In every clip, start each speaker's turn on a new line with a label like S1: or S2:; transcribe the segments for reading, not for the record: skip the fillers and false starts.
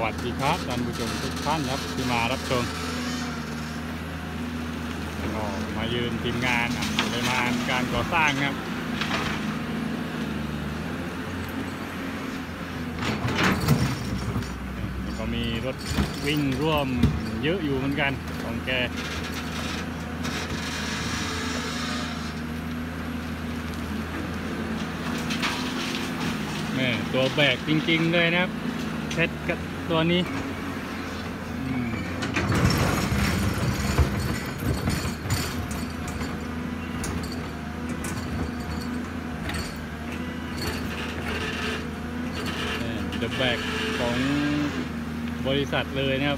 S1: วัสดีครับท่านผู้ชมทุกท่านครับที่มารับชมก็มายืนทีมงานปริมาณการก่อสร้างครับก็มีรถวิ่งร่วมเยอะอยู่เหมือนกันของแกนี่ตัวแบกจริงๆเลยนะครับเพชรกับตัวนี้ตัวแบกของบริษัทเลยนะครับ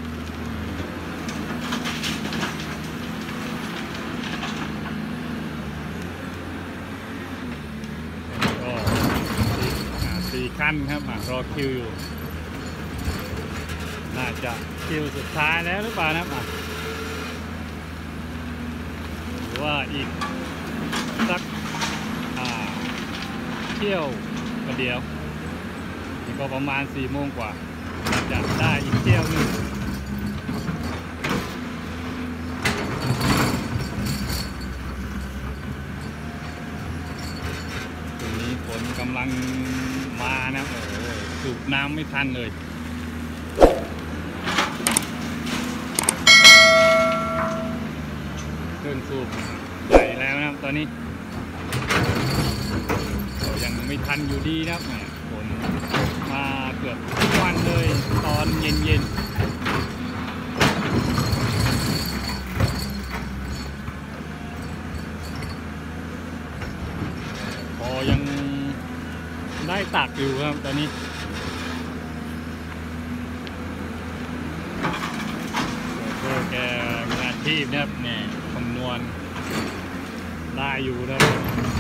S1: ก็4 ขั้นครับรอคิวอยู่น่าจะคิวสุดท้ายแล้วหรือเปล่านะครับหรือว่าอีกสักเที่ยวเดียวนี่ก็ประมาณ4 โมงกว่าจะได้อีกเที่ยวนึงตรงนี้ฝนกำลังมานะโอ้โหสูบน้ำไม่ทันเลยเครื่องสูบใหญ่แล้วนะครับตอนนี้ยังไม่ทันอยู่ดีนะครับฝนมาเกือบทุกวันเลยตอนเย็นพอยังได้ตักอยู่ครับตอนนี้โอ้แกมืออาชีพนะครับเนี่ยคำนวณได้อยู่นะครับ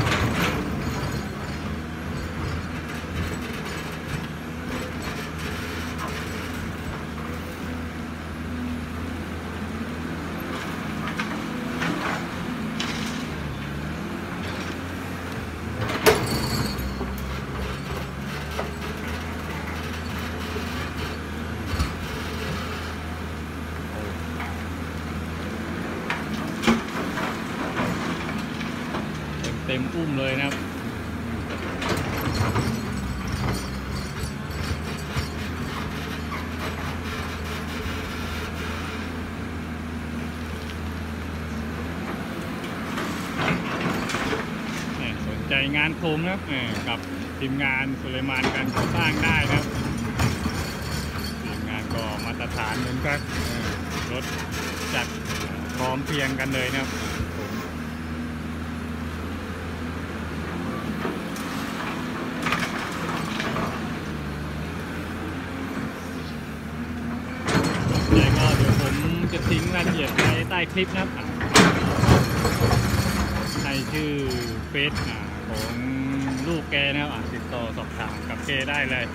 S1: เต็มอุ้มเลยนะครับสนใจงานโคมนะครับกับทีมงานสุเลมานการก่อสร้างได้ครับทีมงานก็มาตรฐานเหมือนกันรถจัดพร้อมเพียงกันเลยนะครับจะทิ้งรายละเอียดไว้ใต้คลิปนะครับในชื่อเฟซของลูกแกนะครับติดต่อสอบถามกับแกได้เลย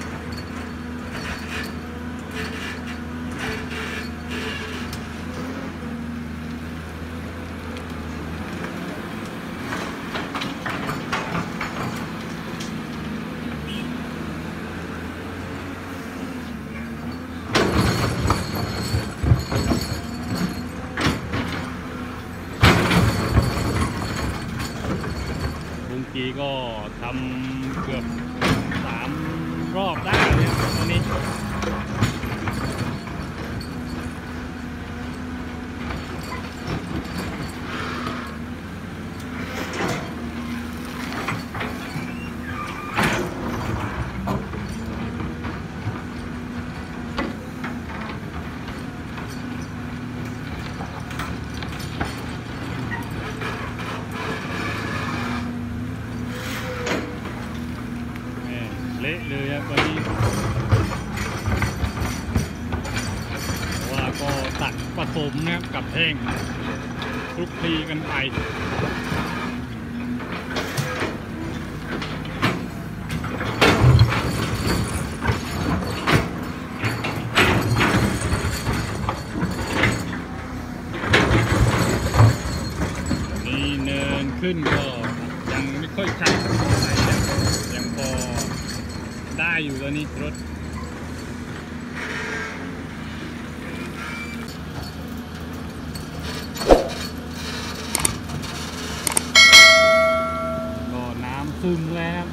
S1: กี้ก็ทำเกือบ3 รอบได้เลยตอนนี้เละเลยครับตอนนี้ว่าก็ตัดผสมนะครับกับแห้งคลุกคลีกันไปนี่เนินขึ้นก็ยังไม่ค่อยชัดยังพอ ได้อยู่ตอนนี้รถเลยครับ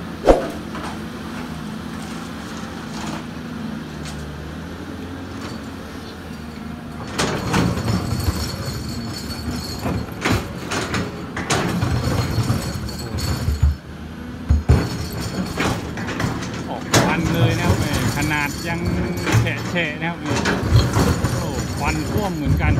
S1: ออกควันเลยนะครับขนาดยังแฉะๆนะครับโอ้ควันท่วมเหมือนกัน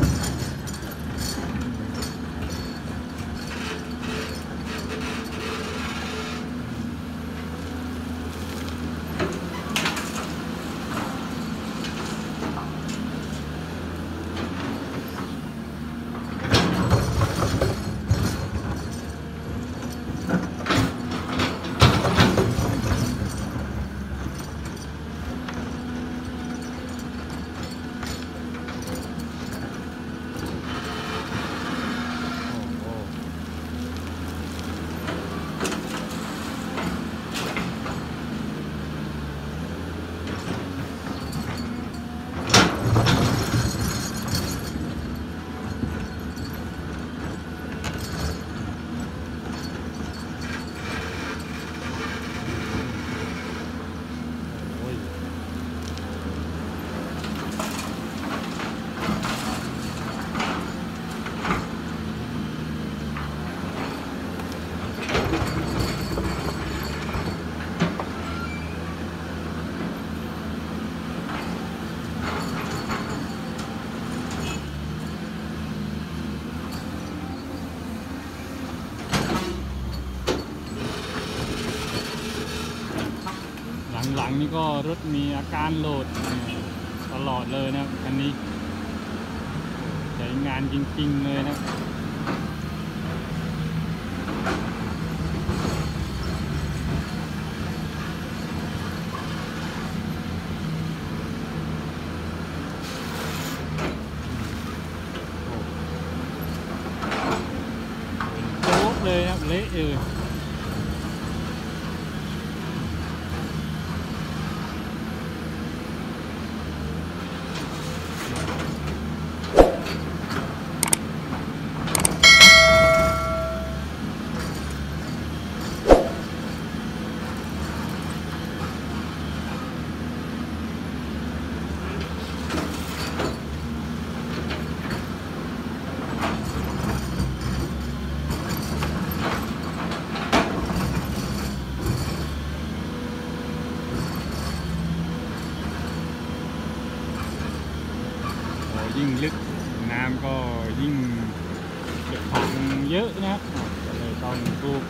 S1: หลังๆนี่ก็รถมีอาการโหลดตลอดเลยนะครับคันนี้ใช้งานจริงๆเลยนะโจ๊กเลยครับเละยิ่งลึกน้ำก็ยิ่งจะพังเยอะนะครับก็เลยต้องสูบ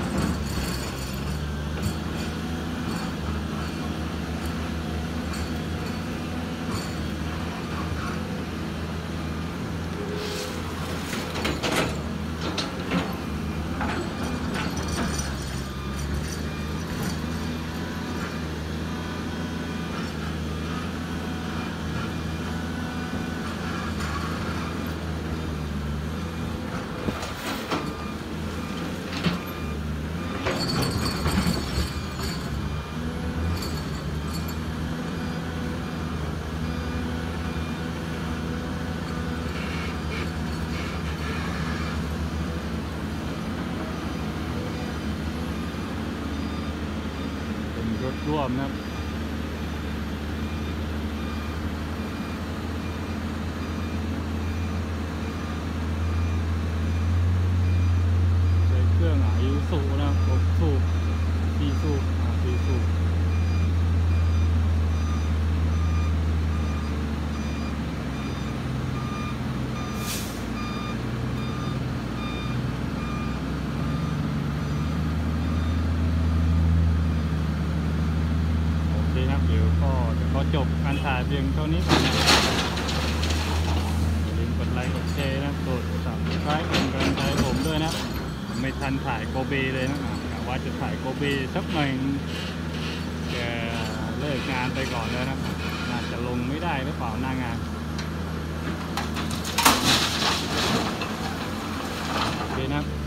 S1: รถร่วมนะครับใช้เครื่องอิซูซุนะครับ6 สูบ4 สูบ4 สูบเดี๋ยวก็จะขอจบการถ่ายเพียงเท่านี้ก่อนนะอย่าลืมกดไลค์กดแชร์นะกดSubscribeเป็นกำลังใจผมด้วยนะไม่ทันถ่ายโกเบเลยนะกะว่าจะถ่ายโกเบสักหน่อยจะเลิกงานไปก่อนแล้วนะน่าจะลงไม่ได้หรือเปล่าหน้างานโอเคนะ